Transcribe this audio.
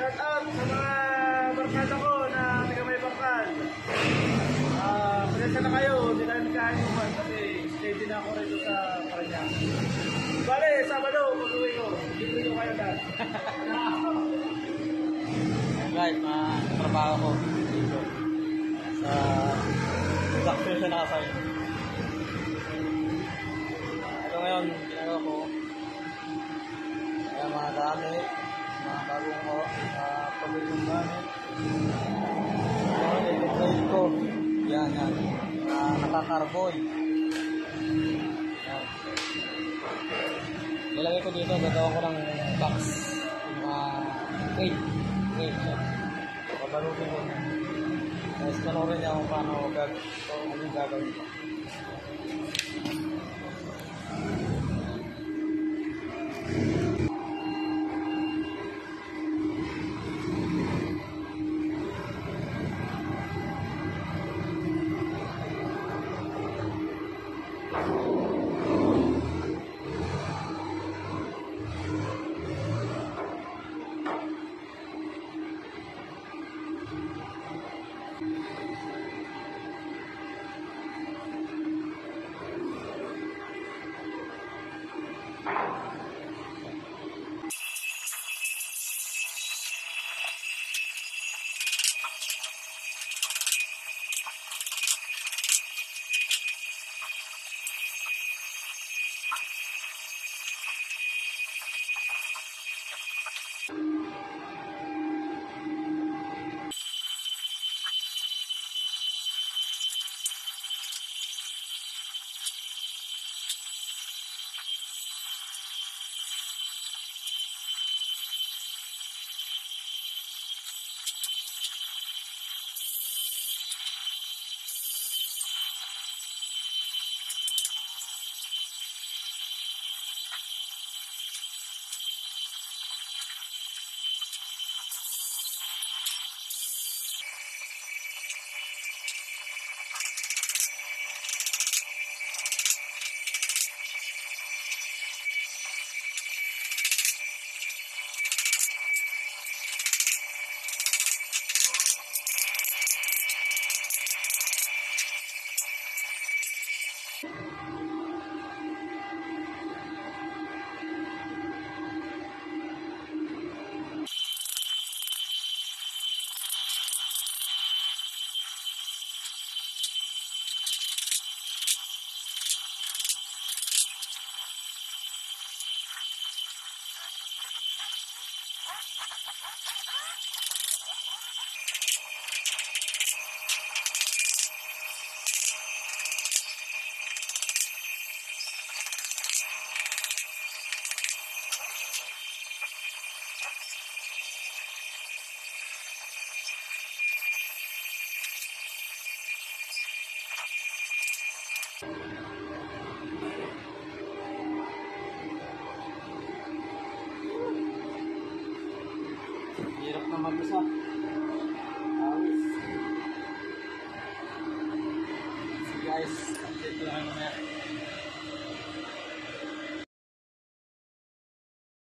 shout out sa mga barkada ko na taga may bangkal. Pasensya na kayo, hindi tayo magkahalimuan kasi steady na ako rito sa Paranaque. Bale, Sabado, pag-uwi ko. Libre ko kayo lahat. Guys, trabaho ko dito sa production sa nakasay. Ito ngayon, ginagawa ko ay mga gamit, mga bagong pagulong gamit. Ito ko. Yan. Nakakarboy. Yan. Nilagay ko dito, gagawa ko ng box. Crate. Pabalutin ko. Tapos panoorin niya kung paano anong gagawin ko. Hirap na mag-isa. Awis. So guys, update ko lang naman.